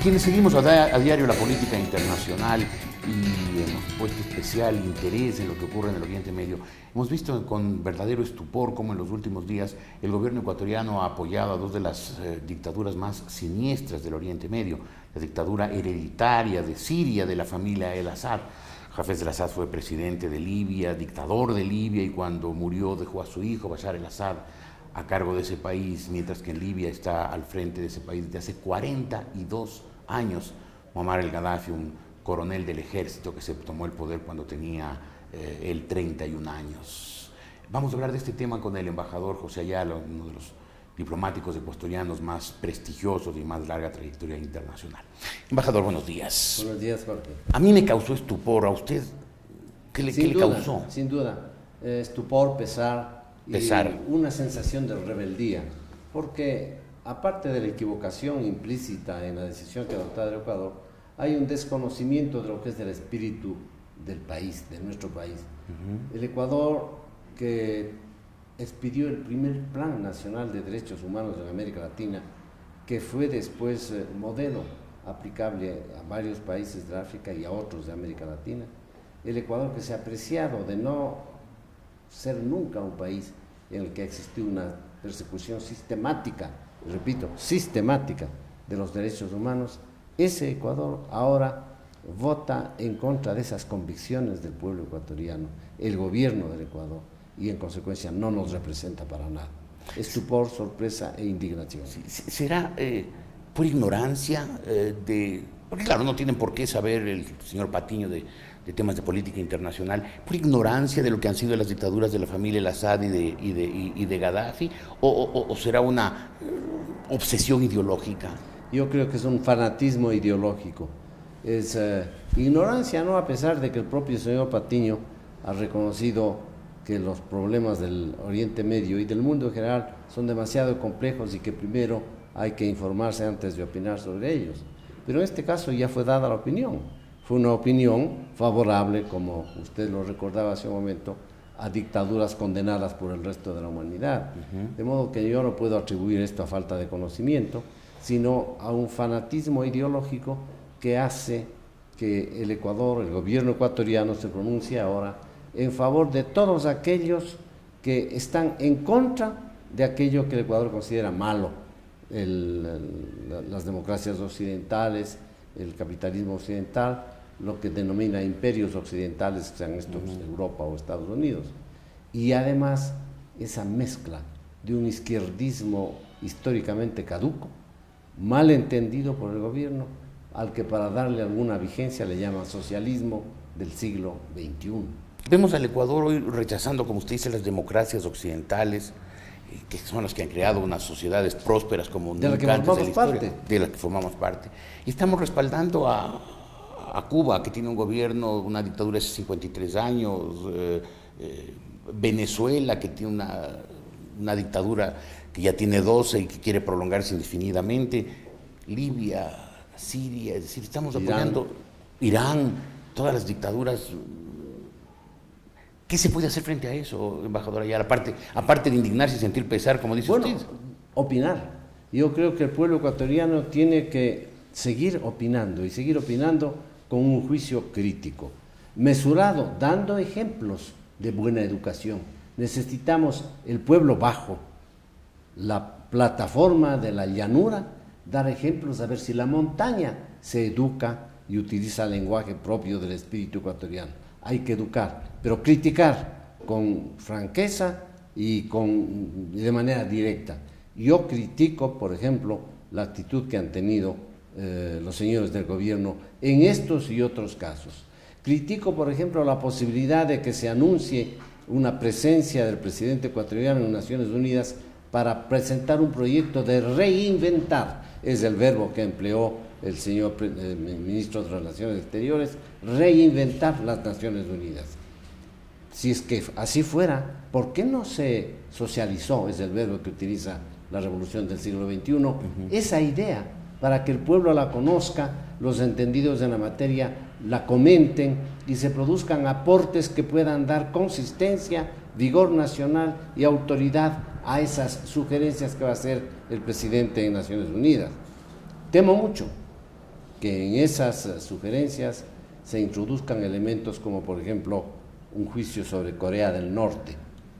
Quienes seguimos a diario la política internacional y hemos puesto especial interés en lo que ocurre en el Oriente Medio, hemos visto con verdadero estupor cómo en los últimos días el gobierno ecuatoriano ha apoyado a dos de las dictaduras más siniestras del Oriente Medio, la dictadura hereditaria de Siria de la familia El Assad. Hafez el Assad fue presidente de Libia, dictador de Libia, y cuando murió dejó a su hijo Bashar el Assad a cargo de ese país, mientras que en Libia está al frente de ese país desde hace 42 años Muammar el Gaddafi, un coronel del ejército que se tomó el poder cuando tenía él 31 años. Vamos a hablar de este tema con el embajador José Ayala, uno de los diplomáticos ecuatorianos más prestigiosos y más larga trayectoria internacional. Embajador, buenos días. Buenos días, Jorge. A mí me causó estupor, ¿a usted qué le causó? Sin duda, estupor, pesar y una sensación de rebeldía, porque aparte de la equivocación implícita en la decisión que ha adoptado el Ecuador, hay un desconocimiento de lo que es el espíritu del país, de nuestro país. El Ecuador, que expidió el primer Plan Nacional de Derechos Humanos en América Latina, que fue después modelo aplicable a varios países de África y a otros de América Latina. El Ecuador, que se ha apreciado de no ser nunca un país en el que existió una persecución sistemática, repito, sistemática de los derechos humanos, ese Ecuador ahora vota en contra de esas convicciones del pueblo ecuatoriano, el gobierno del Ecuador, y en consecuencia no nos representa para nada. Estupor, sorpresa e indignación. ¿Será por ignorancia porque claro, no tienen por qué saber el señor Patiño de temas de política internacional, por ignorancia de lo que han sido las dictaduras de la familia El Assad y de Gaddafi, o será una obsesión ideológica? Yo creo que es un fanatismo ideológico, es ignorancia, ¿no? A pesar de que el propio señor Patiño ha reconocido que los problemas del Oriente Medio y del mundo en general son demasiado complejos y que primero hay que informarse antes de opinar sobre ellos. Pero en este caso ya fue dada la opinión. Fue una opinión favorable, como usted lo recordaba hace un momento, a dictaduras condenadas por el resto de la humanidad. De modo que yo no puedo atribuir esto a falta de conocimiento, sino a un fanatismo ideológico que hace que el Ecuador, el gobierno ecuatoriano, se pronuncie ahora en favor de todos aquellos que están en contra de aquello que el Ecuador considera malo, las democracias occidentales, el capitalismo occidental, lo que denomina imperios occidentales, sean estos Europa o Estados Unidos, y además esa mezcla de un izquierdismo históricamente caduco, mal entendido por el gobierno, al que para darle alguna vigencia le llaman socialismo del siglo XXI. Vemos al Ecuador hoy rechazando, como usted dice, las democracias occidentales, que son las que han creado unas sociedades prósperas como nunca antes de la historia, de las que formamos parte. Y estamos respaldando a Cuba, que tiene un gobierno, una dictadura hace 53 años, Venezuela, que tiene una dictadura que ya tiene 12 y que quiere prolongarse indefinidamente, Libia, Siria, es decir, estamos apoyando Irán, todas las dictaduras. ¿Qué se puede hacer frente a eso, embajador Ayala, aparte de indignarse y sentir pesar, como dice usted? Opinar. Yo creo que el pueblo ecuatoriano tiene que seguir opinando y seguir opinando con un juicio crítico, mesurado, dando ejemplos de buena educación. Necesitamos el pueblo bajo, la plataforma de la llanura, dar ejemplos a ver si la montaña se educa y utiliza el lenguaje propio del espíritu ecuatoriano. Hay que educar, pero criticar con franqueza y de manera directa. Yo critico, por ejemplo, la actitud que han tenido los señores del gobierno en estos y otros casos. Critico, por ejemplo, la posibilidad de que se anuncie una presencia del presidente ecuatoriano en Naciones Unidas para presentar un proyecto de reinventar, es el verbo que empleó el señor ministro de Relaciones Exteriores, reinventar las Naciones Unidas. Si es que así fuera, ¿por qué no se socializó, es el verbo que utiliza la revolución del siglo XXI, esa idea para que el pueblo la conozca, los entendidos en la materia la comenten y se produzcan aportes que puedan dar consistencia, vigor nacional y autoridad a esas sugerencias que va a hacer el presidente en Naciones Unidas? Temo mucho que en esas sugerencias se introduzcan elementos como, por ejemplo, un juicio sobre Corea del Norte.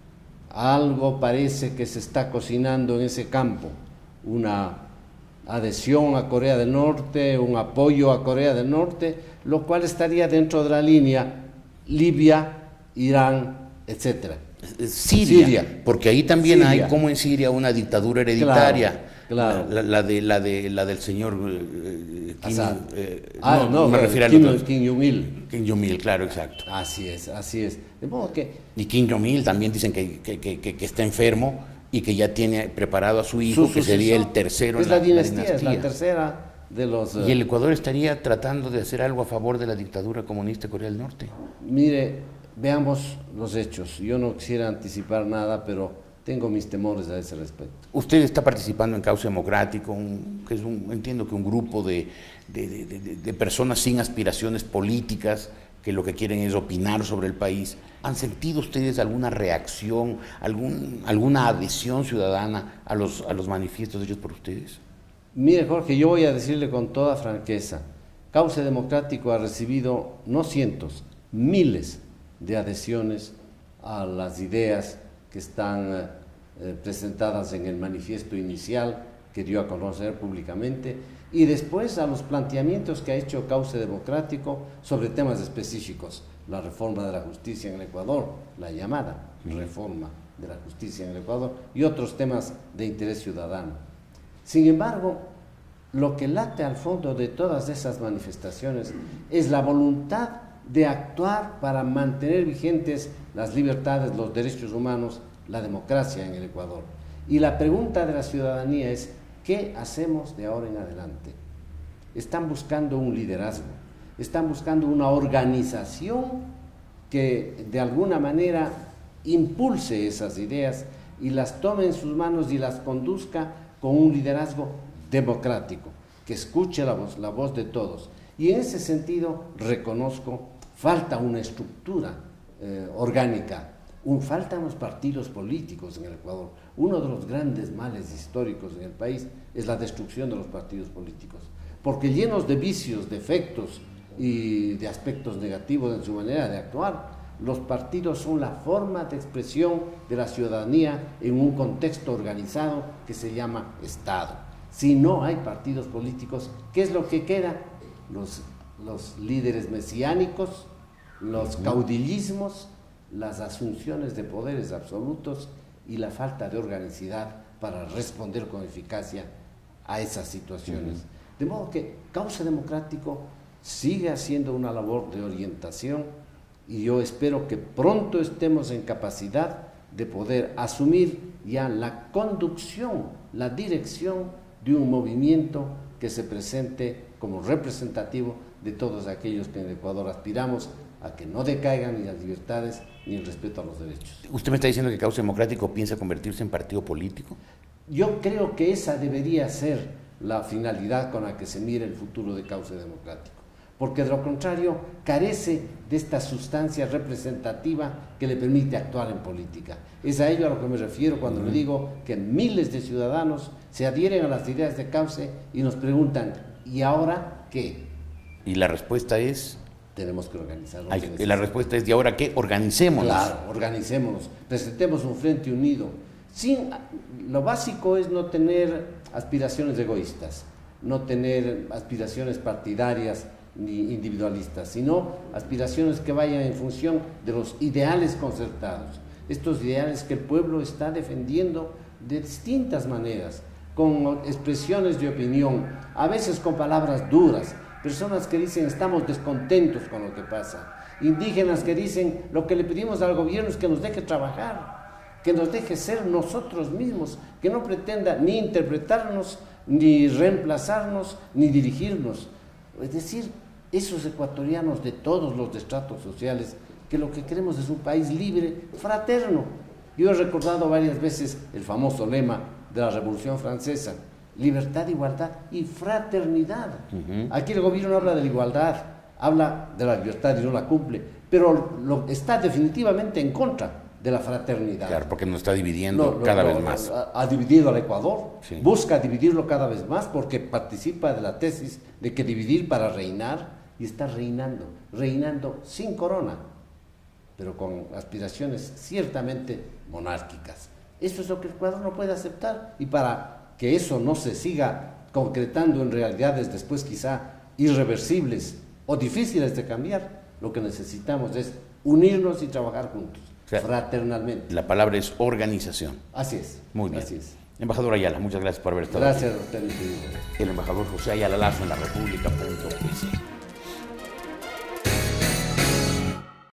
Algo parece que se está cocinando en ese campo, una adhesión a Corea del Norte, un apoyo a Corea del Norte, lo cual estaría dentro de la línea Libia, Irán, etcétera. Siria, porque ahí también Siria. hay, como en Siria, una dictadura hereditaria. Claro. La del señor Kim, no, me refiero al Kim Jong-il. Kim Jong-il, claro, exacto. Así es, así es. De modo que... Y Kim Jong-il también dicen que está enfermo y que ya tiene preparado a su hijo, que sería el tercero es en la dinastía, es la tercera de los... ¿Y el Ecuador estaría tratando de hacer algo a favor de la dictadura comunista de Corea del Norte? Mire, veamos los hechos. Yo no quisiera anticipar nada, pero tengo mis temores a ese respecto. Usted está participando en Cauce Democrático, que es entiendo que un grupo de personas sin aspiraciones políticas que lo que quieren es opinar sobre el país. ¿Han sentido ustedes alguna reacción, alguna adhesión ciudadana a los manifiestos hechos por ustedes? Mire, Jorge, yo voy a decirle con toda franqueza, Cauce Democrático ha recibido no cientos, miles de adhesiones a las ideas que están presentadas en el manifiesto inicial que dio a conocer públicamente y después a los planteamientos que ha hecho Cauce Democrático sobre temas específicos, la reforma de la justicia en el Ecuador, la llamada reforma de la justicia en el Ecuador y otros temas de interés ciudadano. Sin embargo, lo que late al fondo de todas esas manifestaciones es la voluntad de actuar para mantener vigentes las libertades, los derechos humanos, la democracia en el Ecuador. Y la pregunta de la ciudadanía es, ¿qué hacemos de ahora en adelante? Están buscando un liderazgo, están buscando una organización que de alguna manera impulse esas ideas y las tome en sus manos y las conduzca con un liderazgo democrático, que escuche la voz de todos. Y en ese sentido reconozco, falta una estructura orgánica, faltan los partidos políticos en el Ecuador. Uno de los grandes males históricos en el país es la destrucción de los partidos políticos, porque llenos de vicios, defectos y de aspectos negativos en su manera de actuar, los partidos son la forma de expresión de la ciudadanía en un contexto organizado que se llama Estado. Si no hay partidos políticos, ¿qué es lo que queda? Los líderes mesiánicos, los caudillismos, las asunciones de poderes absolutos y la falta de organicidad para responder con eficacia a esas situaciones. De modo que Cauce Democrático sigue haciendo una labor de orientación y yo espero que pronto estemos en capacidad de poder asumir ya la conducción, la dirección de un movimiento que se presente como representativo de todos aquellos que en el Ecuador aspiramos a que no decaigan ni las libertades ni el respeto a los derechos. ¿Usted me está diciendo que Cauce Democrático piensa convertirse en partido político? Yo creo que esa debería ser la finalidad con la que se mire el futuro de Cauce Democrático, porque de lo contrario carece de esta sustancia representativa que le permite actuar en política. Es a ello a lo que me refiero cuando le digo que miles de ciudadanos se adhieren a las ideas de Cauce y nos preguntan, ¿y ahora qué? Y la respuesta es... Tenemos que organizarnos. La respuesta es, ¿y ahora qué? Organicémonos. Claro, organicémonos, presentemos un frente unido. Lo básico es no tener aspiraciones egoístas, no tener aspiraciones partidarias ni individualistas, sino aspiraciones que vayan en función de los ideales concertados, estos ideales que el pueblo está defendiendo de distintas maneras, con expresiones de opinión, a veces con palabras duras, personas que dicen estamos descontentos con lo que pasa, indígenas que dicen lo que le pedimos al gobierno es que nos deje trabajar, que nos deje ser nosotros mismos, que no pretenda ni interpretarnos, ni reemplazarnos, ni dirigirnos. Es decir, esos ecuatorianos de todos los estratos sociales, que lo que queremos es un país libre, fraterno. Yo he recordado varias veces el famoso lema de la Revolución Francesa: libertad, igualdad y fraternidad. Aquí el gobierno habla de la igualdad, habla de la libertad y no la cumple, pero está definitivamente en contra de la fraternidad. Claro, porque nos está dividiendo cada vez más. Ha dividido al Ecuador, Sí. busca dividirlo cada vez más porque participa de la tesis de que dividir para reinar, y está reinando sin corona, pero con aspiraciones ciertamente monárquicas. Eso es lo que el Ecuador no puede aceptar, y para que eso no se siga concretando en realidades después quizá irreversibles o difíciles de cambiar, lo que necesitamos es unirnos y trabajar juntos, O sea, fraternalmente. La palabra es organización. Así es. Muy bien. Así es. Embajador Ayala, muchas gracias por haber estado Gracias aquí. a usted, mi querido. El embajador José Ayala Lazo en la República.es.